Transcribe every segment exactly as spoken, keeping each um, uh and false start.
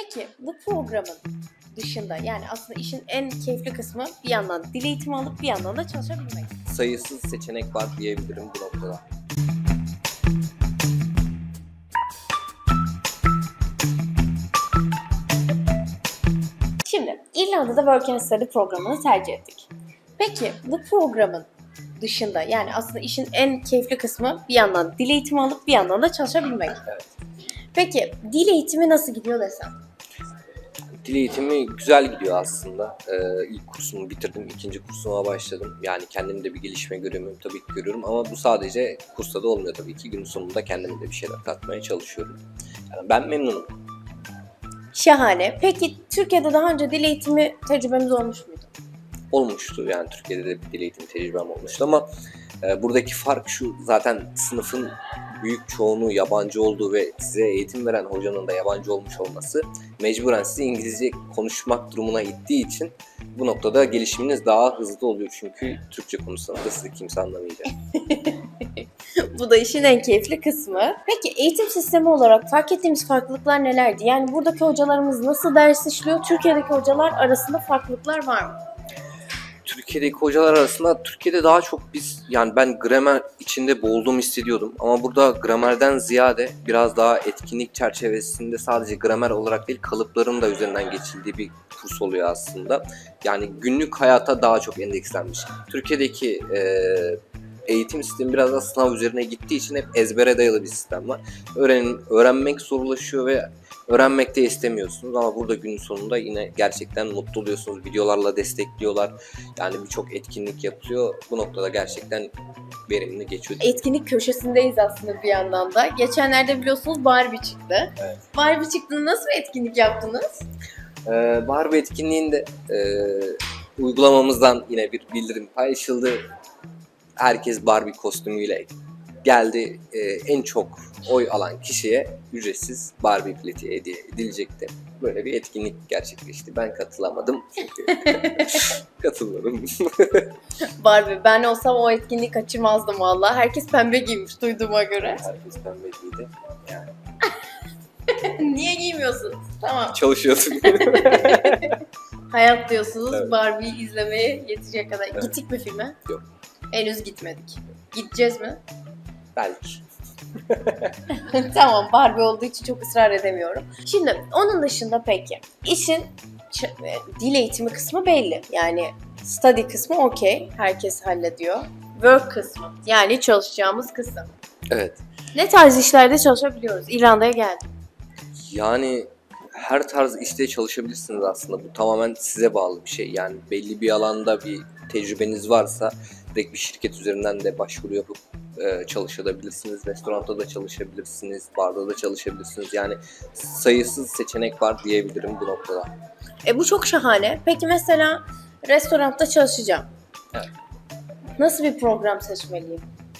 Peki bu programın dışında yani aslında işin en keyifli kısmı bir yandan dil eğitimi alıp bir yandan da çalışabilmek. Sayısız seçenek var diyebilirim bu noktada. Şimdi İrlanda'da Work and Study programını tercih ettik. Peki bu programın dışında yani aslında işin en keyifli kısmı bir yandan dil eğitimi alıp bir yandan da çalışabilmek. Evet. Peki dil eğitimi nasıl gidiyor desem? Dil eğitimi güzel gidiyor aslında. Ee, ilk kursumu bitirdim, ikinci kursuma başladım. Yani kendimde bir gelişme görüyorum, tabii ki görüyorum ama bu sadece kursta da olmuyor tabii ki. Günün sonunda kendime de bir şeyler katmaya çalışıyorum. Yani ben memnunum. Şahane. Peki Türkiye'de daha önce dil eğitimi tecrübemiz olmuş muydu? Olmuştu yani Türkiye'de de bir dil eğitimi tecrübem olmuştu ama e, buradaki fark şu: zaten sınıfın büyük çoğunluğu yabancı olduğu ve size eğitim veren hocanın da yabancı olmuş olması mecburen sizi İngilizce konuşmak durumuna ittiği için bu noktada gelişiminiz daha hızlı oluyor çünkü Türkçe konuşsanız da sizi kimse anlamayacak. Bu da işin en keyifli kısmı. Peki eğitim sistemi olarak fark ettiğimiz farklılıklar nelerdi? Yani buradaki hocalarımız nasıl ders işliyor? Türkiye'deki hocalar arasında farklılıklar var mı? Türkiye'deki hocalar arasında Türkiye'de daha çok biz yani ben gramer içinde boğulduğumu hissediyordum ama burada gramerden ziyade biraz daha etkinlik çerçevesinde sadece gramer olarak değil kalıpların da üzerinden geçildiği bir kurs oluyor aslında. Yani günlük hayata daha çok endekslenmiş. Türkiye'deki e, eğitim sistemi biraz da sınav üzerine gittiği için hep ezbere dayalı bir sistem var. Öğren, öğrenmek zorlaşıyor ve öğrenmek de istemiyorsunuz ama burada günün sonunda yine gerçekten mutlu oluyorsunuz. Videolarla destekliyorlar. Yani birçok etkinlik yapılıyor. Bu noktada gerçekten verimli geçiyor. Etkinlik köşesindeyiz aslında bir yandan da. Geçenlerde biliyorsunuz Barbie çıktı. Evet. Barbie çıktığında nasıl bir etkinlik yaptınız? Ee, Barbie etkinliğinde e, uygulamamızdan yine bir bildirim paylaşıldı. Herkes Barbie kostümüyle geldi. Ee, en çok oy alan kişiye ücretsiz Barbie bileti hediye edilecekti. Böyle bir etkinlik gerçekleşti. Ben katılamadım çünkü katılmadım. Barbie. Ben olsam o etkinliği kaçırmazdım valla. Herkes pembe giymiş duyduğuma göre. Herkes pembe giydi. Yani Niye giymiyorsunuz? Tamam. çalışıyordum. Hayat diyorsunuz Evet. Barbie'yi izlemeye yetecek kadar. Evet. Gittik mi filme? Yok. Henüz gitmedik. Gideceğiz mi? Belki. Tamam, Barbie olduğu için çok ısrar edemiyorum. Şimdi onun dışında peki işin ç- e, dil eğitimi kısmı belli. Yani study kısmı okey. Herkes hallediyor. Work kısmı yani çalışacağımız kısım. Evet. Ne tarz işlerde çalışabiliyoruz? İrlanda'ya geldim. Yani her tarz işte çalışabilirsiniz aslında. Bu tamamen size bağlı bir şey. Yani belli bir alanda bir tecrübeniz varsa direkt bir şirket üzerinden de başvuru yapıp e, çalışabilirsiniz. Restoranda da çalışabilirsiniz, barda da çalışabilirsiniz. Yani sayısız seçenek var diyebilirim bu noktada. E bu çok şahane. Peki mesela restoranda çalışacağım. Evet. Nasıl bir program seçmeliyim?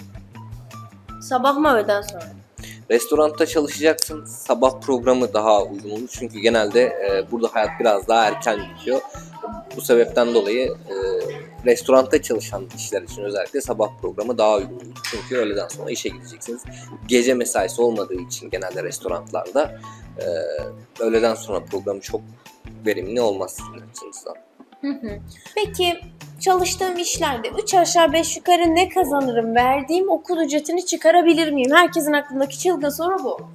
Sabah mı öğleden sonra? Restoranda çalışacaksın. Sabah programı daha uygun olur. Çünkü genelde e, burada hayat biraz daha erken bitiyor. Bu sebepten dolayı e, restoranda çalışan kişiler için özellikle sabah programı daha uygun olur. Çünkü öğleden sonra işe gideceksiniz. Gece mesaisi olmadığı için genelde restoranlarda e, öğleden sonra programı çok verimli olmaz sizin açınızdan. Hı hı. Peki çalıştığım işlerde üç aşağı beş yukarı ne kazanırım? Verdiğim okul ücretini çıkarabilir miyim? Herkesin aklındaki çılgın soru bu.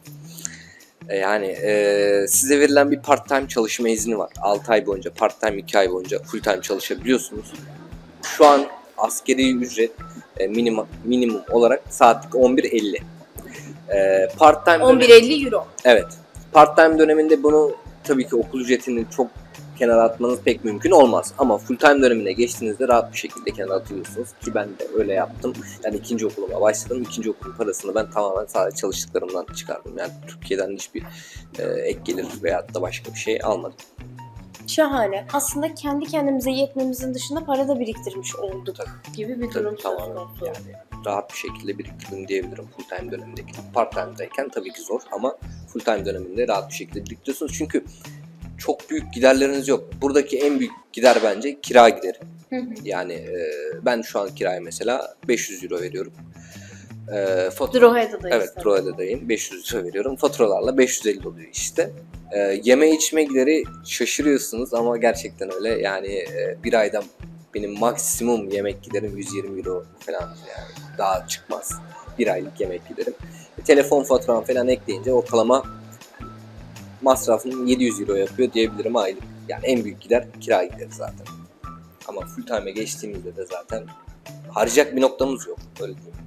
E, Yani e, size verilen bir part-time çalışma izni var. altı ay boyunca, part-time iki ay boyunca full-time çalışabiliyorsunuz. Şu an askeri ücret e, minimum, minimum olarak saatlik on bir elli. E, part-time on bir dönem- elli euro. Evet. Part-time döneminde bunu tabii ki okul ücretini çok kenara atmanız pek mümkün olmaz. Ama full-time dönemine geçtiğinizde rahat bir şekilde kenara atıyorsunuz. Ki ben de öyle yaptım. Yani ikinci okuluma başladım. İkinci okulun parasını ben tamamen sadece çalıştıklarımdan çıkardım. Yani Türkiye'den hiçbir e, ek gelir veyahut da başka bir şey almadım. Şahane. Aslında kendi kendimize yetmemizin dışında para da biriktirmiş olduk gibi bir Tabii, durum söz tamamen konusu. yani rahat bir şekilde biriktirdim diyebilirim full-time dönemindeki. Part-time'dayken tabii ki zor ama full-time döneminde rahat bir şekilde biriktiriyorsunuz. Çünkü çok büyük giderleriniz yok. Buradaki en büyük gider bence kira gideri. Hı hı. Yani e, ben şu an kiraya mesela beş yüz euro veriyorum. Ee, fatura, Drogheda'dayız. evet, Drogheda'dayım. beş yüz lira veriyorum. Faturalarla beş yüz elli oluyor işte. Ee, yeme içme gideri şaşırıyorsunuz ama gerçekten öyle. Yani e, bir ayda benim maksimum yemek giderim yüz yirmi euro falan, yani daha çıkmaz. Bir aylık yemek giderim. E, telefon faturam falan ekleyince ortalama masrafım yedi yüz euro yapıyor diyebilirim aylık. Yani en büyük gider kira gideri zaten. Ama full time'e geçtiğimizde de zaten harcayacak bir noktamız yok. Öyle diyeyim.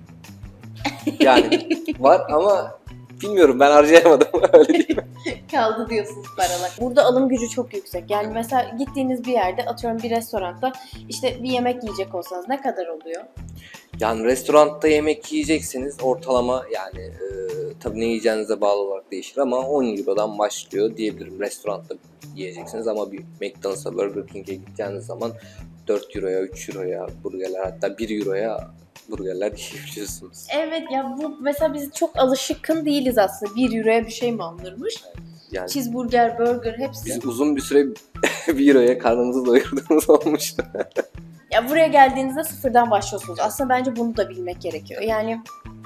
Yani var ama bilmiyorum, ben harcayamadım. Öyle diyeyim. Kaldı diyorsunuz paralar. Burada alım gücü çok yüksek. Yani mesela gittiğiniz bir yerde, atıyorum bir restoranda işte bir yemek yiyecek olsanız ne kadar oluyor? Yani restoranda yemek yiyecekseniz ortalama, yani e, tabii ne yiyeceğinize bağlı olarak değişir ama on eurodan başlıyor diyebilirim. Restoranda yiyeceksiniz ama bir McDonald's'a, Burger King'e gideceğiniz zaman dört euroya, üç euroya burgerler, hatta bir euroya burgerler yiyebiliyorsunuz. Evet ya, bu mesela biz çok alışıkın değiliz aslında. bir euroya bir şey mi alınırmış? Yani Cheeseburger, burger hepsi. biz uzun bir süre bir euroya karnımızı doyurduğumuz olmuştu. Ya buraya geldiğinizde sıfırdan başlıyorsunuz. Aslında bence bunu da bilmek gerekiyor. Yani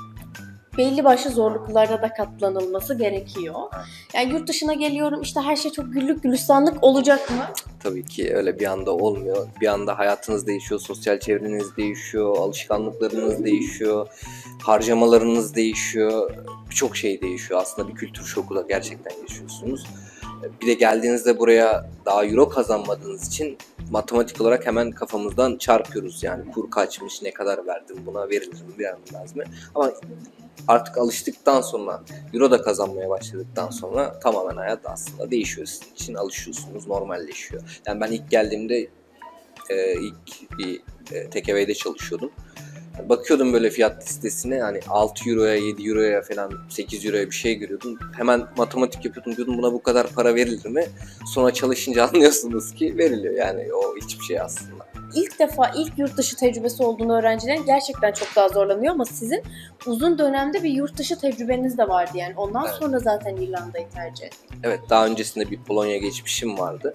belli başlı zorluklara da katlanılması gerekiyor. Yani yurt dışına geliyorum, işte her şey çok güllük gülistanlık olacak mı? Tabii ki öyle bir anda olmuyor. Bir anda hayatınız değişiyor, sosyal çevreniz değişiyor, alışkanlıklarınız değişiyor, harcamalarınız değişiyor. Birçok şey değişiyor. Aslında bir kültür şoku da gerçekten yaşıyorsunuz. Bir de geldiğinizde buraya daha euro kazanmadığınız için matematik olarak hemen kafamızdan çarpıyoruz. Yani kur kaçmış, ne kadar verdim buna, verilir mi, verilmez mi? Ama artık alıştıktan sonra, euro da kazanmaya başladıktan sonra tamamen hayat aslında değişiyor sizin için. Alışıyorsunuz, normalleşiyor. Yani ben ilk geldiğimde e, ilk bir e, tekeveyde çalışıyordum. Yani bakıyordum böyle fiyat listesine, hani altı euroya, yedi euroya falan, sekiz euroya bir şey görüyordum. Hemen matematik yapıyordum, diyordum buna bu kadar para verilir mi? Sonra çalışınca anlıyorsunuz ki veriliyor. Yani o hiçbir şey aslında. İlk defa ilk yurt dışı tecrübesi olduğunu öğrencilerin gerçekten çok daha zorlanıyor ama sizin uzun dönemde bir yurt dışı tecrübeniz de vardı yani. Ondan Evet. sonra zaten İrlanda'yı tercih ettim. Evet, daha öncesinde bir Polonya geçmişim vardı.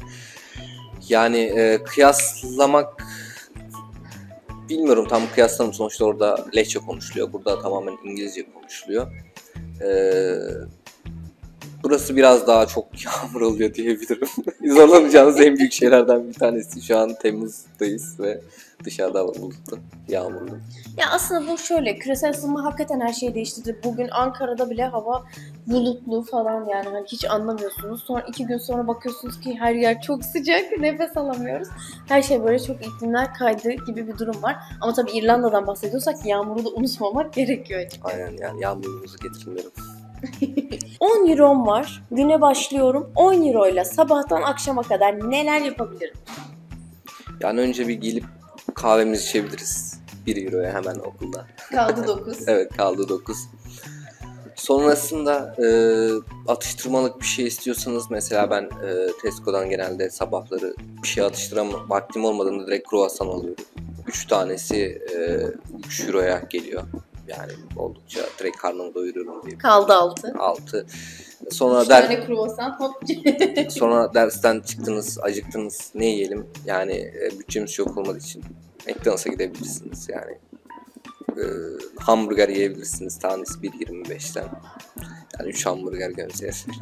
Yani e, kıyaslamak, bilmiyorum tam kıyaslamam, sonuçta orada Lehçe konuşuluyor, burada tamamen İngilizce konuşuluyor. Ee, burası biraz daha çok yağmur oluyor diyebilirim. Zorlanacağınız en büyük şeylerden bir tanesi. Şu an Temmuz'dayız ve dışarıda hava bulutlu, yağmurlu. Ya aslında bu şöyle, küresel ısınma hakikaten her şeyi değiştirdi. Bugün Ankara'da bile hava bulutlu falan, yani hani hiç anlamıyorsunuz. Sonra iki gün sonra bakıyorsunuz ki her yer çok sıcak, nefes alamıyoruz. Her şey böyle çok iklimler kaydı gibi bir durum var. Ama tabii İrlanda'dan bahsediyorsak yağmuru da unutmamak gerekiyor açıkçası. Aynen, yani yağmurumuzu getirin derim. on eurom var, güne başlıyorum. on euro ile sabahtan akşama kadar neler yapabilirim? Yani önce bir gelip kahvemizi içebiliriz. bir euroya hemen okulda. Kaldı dokuz. Evet, kaldı dokuz. Sonrasında e, atıştırmalık bir şey istiyorsanız, mesela ben e, Tesco'dan genelde sabahları bir şey atıştıramam, vaktim olmadığında direkt kruvasan alıyorum. üç tanesi e, üç euroya geliyor. Yani oldukça direkt karnımı doyuruyorum diye. Kaldı altı. altı. Sonra üç der, tane kruvasan hop. sonra dersten çıktınız, acıktınız, ne yiyelim? Yani e, bütçemiz çok olmadığı için McDonald's'a gidebilirsiniz yani. E, hamburger yiyebilirsiniz, tanesi bir yirmi beşten. Yani üç hamburger gömeceğiz.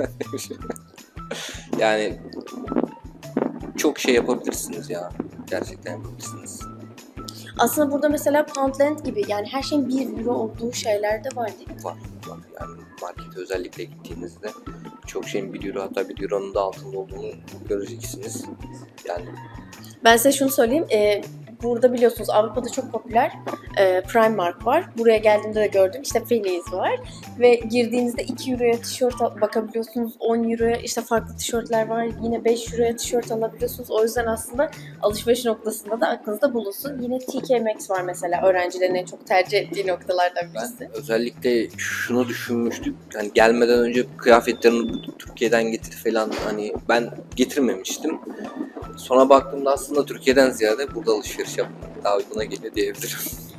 Yani çok şey yapabilirsiniz ya. Gerçekten yapabilirsiniz. Aslında burada mesela Poundland gibi, yani her şeyin bir euro olduğu şeyler de var değil mi? Var, var. Yani markete özellikle gittiğinizde çok şeyin bir euro, hatta bir euronun da altında olduğunu göreceksiniz. Yani Ben size şunu söyleyeyim. E, burada biliyorsunuz Avrupa'da çok popüler e, Primark var. Buraya geldiğimde de gördüm. İşte Feliz var. Ve girdiğinizde iki euroya tişört al- bakabiliyorsunuz. on euroya işte farklı tişörtler var. Yine beş euroya tişört alabiliyorsunuz. O yüzden aslında alışveriş noktasında da aklınızda bulunsun. Yine T K Maxx var mesela. Öğrencilerin en çok tercih ettiği noktalardan birisi. ben özellikle şunu düşünmüştüm. Hani gelmeden önce kıyafetlerini Türkiye'den getir falan, hani ben getirmemiştim. Sonra baktığımda aslında Türkiye'den ziyade burada alışveriş yapmak daha uyguna geliyor diyebilirim.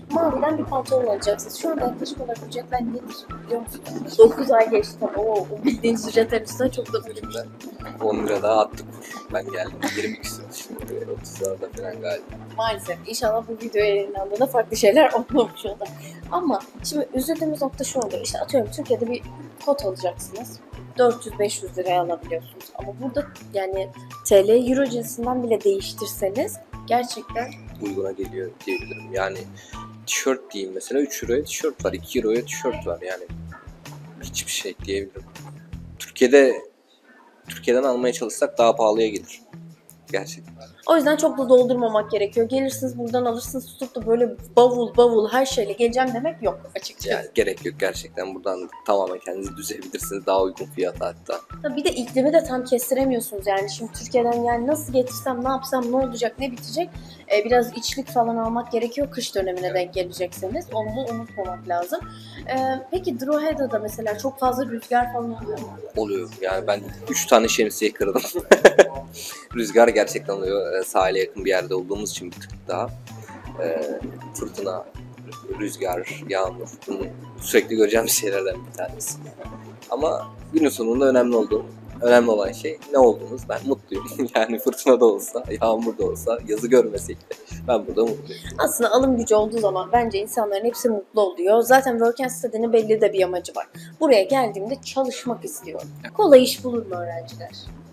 Maviden bir pantolon alacaksınız. Şu anda yaklaşık olarak ücretler nedir biliyor musunuz? dokuz ay geçti tabii. Oo, o bildiğiniz ücretler üstüne çok da ucuz. on lira daha attık. Ben geldim. yirmi küsur şimdi. otuzlarda falan galiba. Maalesef. İnşallah bu video yayınlandığında farklı şeyler olmamış olur. Ama şimdi üzüldüğümüz nokta şu oluyor. İşte atıyorum Türkiye'de bir kot alacaksınız. dört yüz beş yüz liraya alabiliyorsunuz. Ama burada yani T L Euro cinsinden bile değiştirseniz gerçekten Uyguna geliyor diyebilirim. Yani tişört diyeyim mesela üç euroya tişört var, iki euroya tişört var yani. Hiçbir şey diyebilirim. Türkiye'de Türkiye'den almaya çalışsak daha pahalıya gelir. Gerçekten. o yüzden çok da doldurmamak gerekiyor. Gelirsiniz buradan alırsınız tutup da böyle bavul bavul her şeyle geleceğim demek yok açıkçası. Yani gerek yok gerçekten. Buradan tamamen kendinizi düzebilirsiniz. Daha uygun fiyata hatta. Tabii bir de iklimi de tam kestiremiyorsunuz yani. Şimdi Türkiye'den yani nasıl getirsem, ne yapsam, ne olacak, ne bitecek? Ee, biraz içlik falan almak gerekiyor kış dönemine denk gelecekseniz. Onu da unutmamak lazım. Ee, peki Drogheda'da mesela çok fazla rüzgar falan oluyor mu? Oluyor. Yani ben üç tane şemsiye kırdım. Rüzgar gerçekten oluyor. Ee, Sahile yakın bir yerde olduğumuz için bir tık daha. Ee, fırtına, rüzgar, yağmur. Bunu sürekli göreceğim şeylerden bir tanesi. Ama günün sonunda önemli olduğum, önemli olan şey ne olduğunuz. Ben mutluyum. Yani fırtına da olsa, yağmur da olsa, yazı görmesek de ben burada mutluyum. Aslında alım gücü olduğu zaman bence insanların hepsi mutlu oluyor. Zaten Work and Study'nin belli de bir amacı var. Buraya geldiğimde çalışmak istiyorum. Kolay iş bulur mu öğrenciler?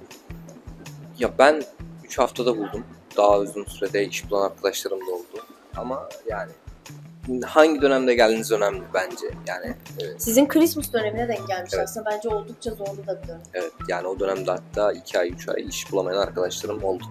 Ya ben üç haftada buldum. Daha uzun sürede iş bulan arkadaşlarım da oldu. Ama yani hangi dönemde geldiğiniz önemli bence. Yani evet. Sizin Christmas dönemine denk gelmiş Evet. aslında. Bence oldukça zorlu da bir dönem. Evet yani o dönemde hatta iki ay üç ay iş bulamayan arkadaşlarım oldu.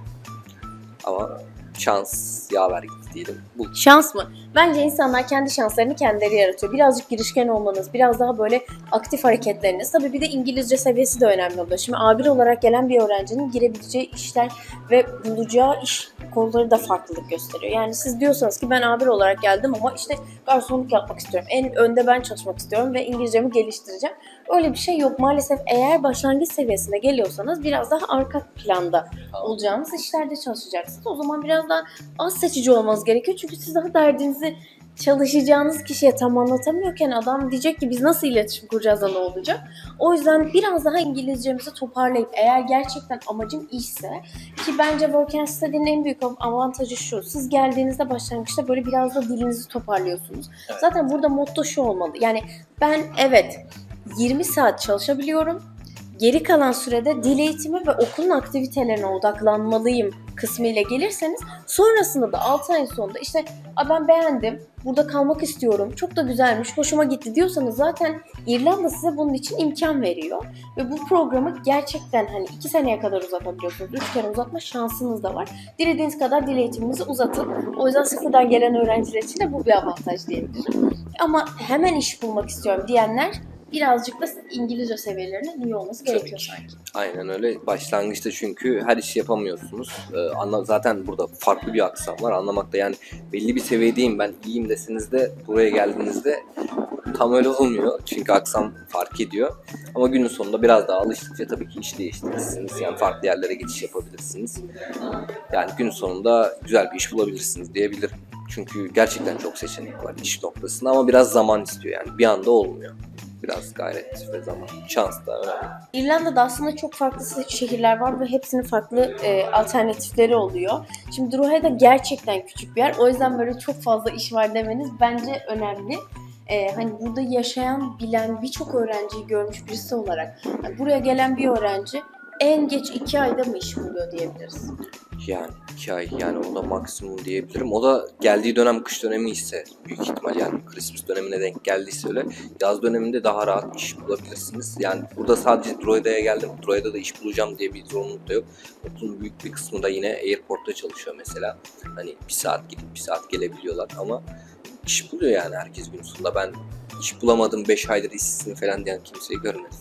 Ama şans yaver gitti diyelim. Bu Şans mı? Bence insanlar kendi şanslarını kendileri yaratıyor. Birazcık girişken olmanız, biraz daha böyle aktif hareketleriniz. Tabii bir de İngilizce seviyesi de önemli oluyor. Şimdi A bir olarak gelen bir öğrencinin girebileceği işler ve bulacağı iş kolları da farklılık gösteriyor. Yani siz diyorsanız ki ben A bir olarak geldim ama işte garsonluk yapmak istiyorum. En önde ben çalışmak istiyorum ve İngilizcemi geliştireceğim. Öyle bir şey yok. Maalesef eğer başlangıç seviyesine geliyorsanız biraz daha arka planda olacağınız işlerde çalışacaksınız. O zaman biraz daha az seçici olmanız gerekiyor. Çünkü siz daha derdinizi çalışacağınız kişiye tam anlatamıyorken adam diyecek ki biz nasıl iletişim kuracağız da ne olacak? O yüzden biraz daha İngilizcemizi toparlayıp eğer gerçekten amacım işse ki bence Work and Study'nin en büyük avantajı şu. Siz geldiğinizde başlangıçta böyle biraz da dilinizi toparlıyorsunuz. Evet. Zaten burada motto şu olmalı. Yani ben evet yirmi saat çalışabiliyorum. Geri kalan sürede dil eğitimi ve okulun aktivitelerine odaklanmalıyım kısmı ile gelirseniz sonrasında da altı ayın sonunda işte ben beğendim, burada kalmak istiyorum, çok da güzelmiş, hoşuma gitti diyorsanız zaten İrlanda size bunun için imkan veriyor. Ve bu programı gerçekten hani iki seneye kadar uzatabiliyorsunuz. üç kere uzatma şansınız da var. Dilediğiniz kadar dil eğitiminizi uzatın. O yüzden sıfırdan gelen öğrenciler için de bu bir avantaj diyebilirim. Ama hemen iş bulmak istiyorum diyenler birazcık da İngilizce seviyelerinin iyi olması Tabii gerekiyor ki. sanki. Aynen öyle. Başlangıçta çünkü her işi yapamıyorsunuz. Ee, anla, zaten burada farklı bir aksam var. Anlamakta yani belli bir seviyedeyim ben iyiyim deseniz de buraya geldiğinizde tam öyle olmuyor. Çünkü aksam fark ediyor. Ama günün sonunda biraz daha alıştıkça tabii ki iş değiştirirsiniz. Yani farklı yerlere geçiş yapabilirsiniz. Yani günün sonunda güzel bir iş bulabilirsiniz diyebilirim. Çünkü gerçekten çok seçenek var iş noktasında ama biraz zaman istiyor yani. Bir anda olmuyor. Biraz gayret ve zaman. Şans da önemli. İrlanda'da aslında çok farklı şehirler var ve hepsinin farklı e, alternatifleri oluyor. Şimdi Drogheda gerçekten küçük bir yer. O yüzden böyle çok fazla iş var demeniz bence önemli. E, hani burada yaşayan, bilen birçok öğrenciyi görmüş birisi olarak yani buraya gelen bir öğrenci en geç iki ayda mı iş buluyor diyebiliriz. Yani iki ay yani o da maksimum diyebilirim. O da geldiği dönem kış dönemi ise büyük ihtimal yani Christmas dönemine denk geldiyse öyle. Yaz döneminde daha rahat iş bulabilirsiniz. Yani burada sadece Drogheda'ya geldim. Drogheda'da iş bulacağım diye bir zorunluluk da yok. Okulun büyük bir kısmı da yine Airport'ta çalışıyor mesela. Hani bir saat gidip bir saat gelebiliyorlar ama iş buluyor yani herkes gün sonunda. Ben iş bulamadım beş aydır işsizim falan diyen kimseyi görmedim.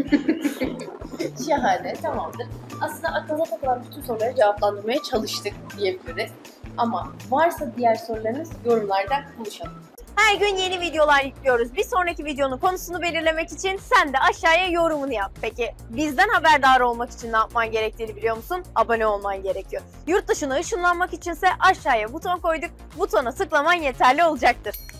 Şahane, tamamdır. Aslında aklınıza takılan bütün soruları cevaplandırmaya çalıştık diyebiliriz. Ama varsa diğer sorularınız yorumlarda buluşalım. Her gün yeni videolar yüklüyoruz. Bir sonraki videonun konusunu belirlemek için sen de aşağıya yorumunu yap. Peki bizden haberdar olmak için ne yapman gerektiğini biliyor musun? Abone olman gerekiyor. Yurt dışına ışınlanmak içinse aşağıya buton koyduk. Butona tıklaman yeterli olacaktır.